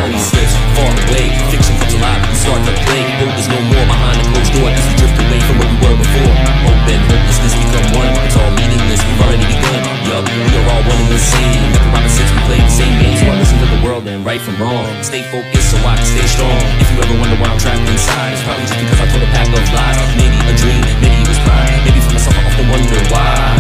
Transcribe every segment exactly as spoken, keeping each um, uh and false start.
reality slips far away. Fiction comes alive, we start to play. Hope is no more behind the closed door as we drift away from what we were before. Hope and hopelessness become one. It's all meaningless, we've already begun. Yup, we are all one and the same. DeltaRonpa since we play the same game. So I listen to the world and right from wrong. Stay focused so I can stay strong. If you ever wonder why I'm trapped inside, it's probably just because I told a pack of lies. Maybe a dream, maybe it was pride. Maybe for myself I often wonder why.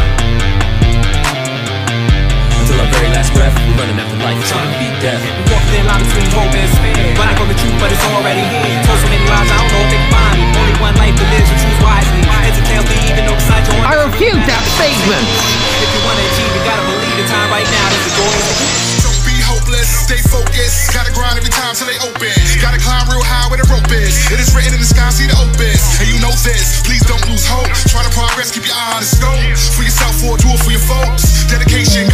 Until our very last breath, we're running after life, trying to beat death. We walk the line between hope and despair, running from the truth, but it's already here. Told so many lies, I don't know if they can find me. Only one life to live, so choose wisely. Heads and tails, even though beside you. I refute that statement. If you wanna achieve, you gotta believe the time right now. There's a goal. Don't be hopeless, stay focused. Gotta grind every time till they open. Gotta climb real high where the rope is. It is written in the sky, see the opus. And you know this, please don't lose hope. Try to progress, keep your eye on the scope. For yourself or do it for your folks. Dedication.